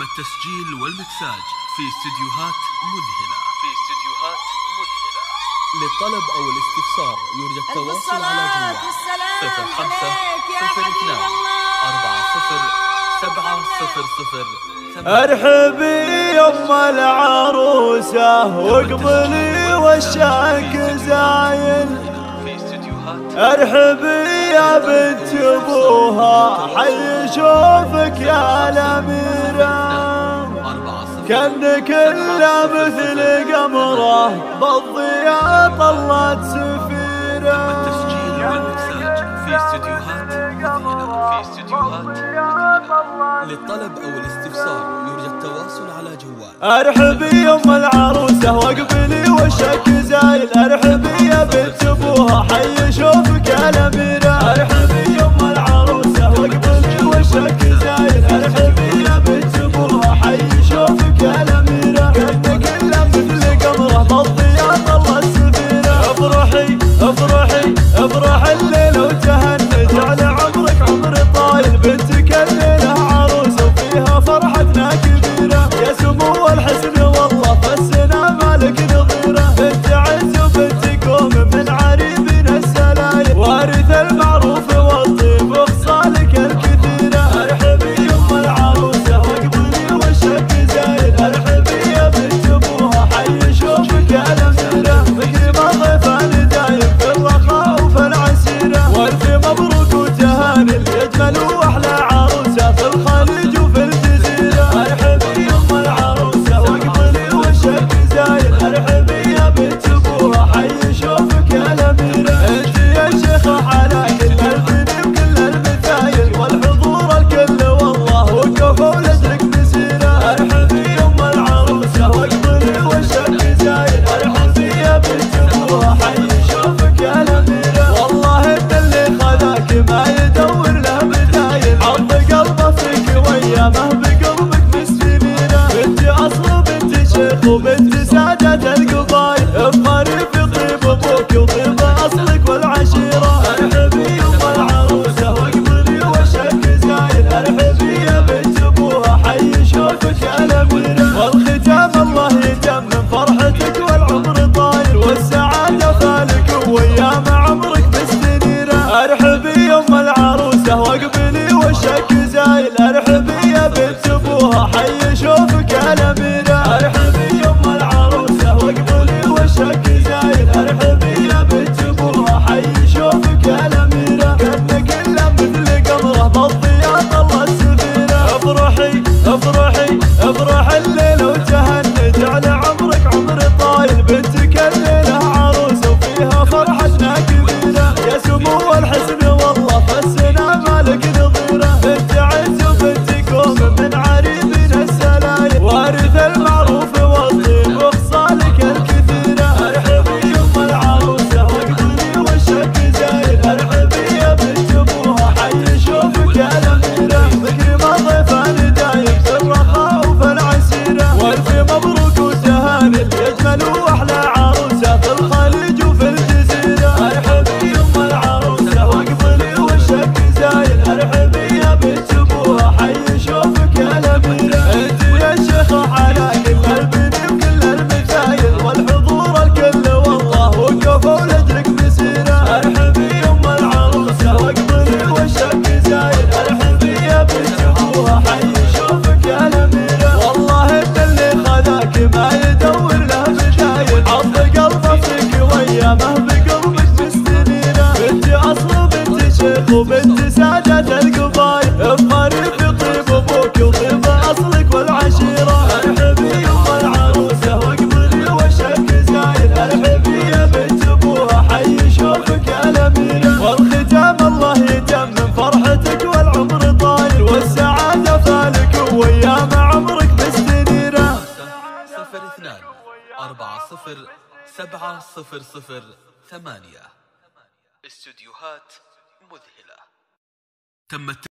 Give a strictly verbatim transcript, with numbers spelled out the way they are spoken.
التسجيل والمكساج في استديوهات مذهلة في استديوهات مذهلة. للطلب أو الاستفسار يرجى التواصل على جوال صفر خمسة صفر اثنان أربعة صفر سبعة صفر صفر. ارحبي يم العروسة واقبلي وشك زاين، ارحبي يا بنت ابوها حي شوفك يا الاميرة، كأنك الا مثل قمره بالضياء طلت سفيرة. التسجيل والمكساج في استديوهات في استديوهات. للطلب او الاستفسار يرجى التواصل على جوال ارحبي يم العروسة واقبلي وشك زايل، ارحبي يا بنت ابوها حي شوفك يا الاميرة، ارحبي يم العروسة واقبلي وشك زايل، ارحبي يا بنت ابوها حي شوفك يا الاميرة، كأنك الا مثل قمره بالضياء طلت سفيرة. افرحي افرحي افرح الليلة وتهني، جعل عمرك عمر طايل، بنتك الليلة عروسة وفيها فرحتنا كبيرة، يا سمو الحسن والله فالسنة مالك نظيرة، بنت عز وبنت قوم من عريبنا السلايل، وارث المعروف والطيب وخصالك الكثيرة. ارحبي يم العروسة واقبلي وشك زايل، ارحبي يا بنت ابوها حي شوفك يا الاميرة، مكرمة ضيفان دايم في الرخاء وفي العسيرة، والف مبروك وتهاني لأجمل واحلى عروسة في الخليج وفي الجزيرة. ارحبي يم العروسة واقبلي وشك زايل، ارحبي يا بنت ابوها حي شوفك يا الاميرة، انت يا شيخة على كل البني وكل المثايل، والحضور الكل والله وقفوا لجلك مسيرة. ارحبي يم العروسة واقبلي وشك زايل، ارحبي يا بنت ابوها حي شوفك يا الاميرة، والله انت اللي خذاك ما يدور له بدايل، عض قلبه فيك وايامه بقربك مستنيرة، بنت اصل بنت شيخ وبنت سادة القبايل، افخري في طيب ابوك وطيب اصلك والعشيرة. ارحبي يم العروسة واقبلي وشك زايل، ارحبي يا بنت ابوها حي شوفك يا الاميرة، والختام الله يتمم فرحتك والعمر طايل، والسعادة فالك وايام عمرك مستنيرة. ارحبي يم العروسة واقبلي وشك زايل، ارحبي يا بنت ابوها حي شوفك يا الاميرة، ارحبي يم العروسة واقبلي وشك زايل، ارحبي يا بنت ابوها حي شوفك يا الاميرة، كأنك الا مثل قمره بالضياء طلت سفيرة. افرحي افرحي افرح الليلة وتهني، جعل عمرك عمر طايل، بنتك الليلة عروسة وفيها فرحتنا كبيرة، يا سمو الحسن والله فالسنة مالك نظيرة، بنت عز وبنت قوم من عريبنا السلايل، وارث المعروف والطيب وخصالك الكثيرة. ارحبي يم العروسة واقبلي وشك زايل، ارحبي يا بنت ابوها حي شوفك يا الاميرة، مكرمة ضيفان دايم في الرخاء وفي العسيرة، والف مبروك وتهاني لأجمل واحلى عروسة في الخليج وفي الجزيرة. ارحبي يم العروسة واقبلي وشك زايل، ارحبي يا بنت ابوها حي شوفك يا الاميرة، انت يا شيخة على كل البني وكل المثايل، والحضور الكل والله وقفوا لجلك مسيرة. ارحبي يم العروسة واقبلي وشك زايل، ارحبي يا بنت ابوها حي شوفك يا الاميرة، والله انت اللي خذاك ما يدور له بدايل، عض قلبه فيك وايامه بقربك مستنيرة، بنت اصل بنت شيخ وبنت سادة القبايل، افخري في طيب ابوك وطيب اصلك والعشيرة. ارحبي يم العروسة واقبلي وشك زايل، ارحبي يا بنت ابوها حي شوفك يا الاميرة، والختام الله يتمم فرحتك والعمر طايل، والسعادة فالك وايام عمرك مستنيرة. صفر اثنان أربعة صفر سبعة صفر صفر ثمانية. استديوهات مذهلة. تم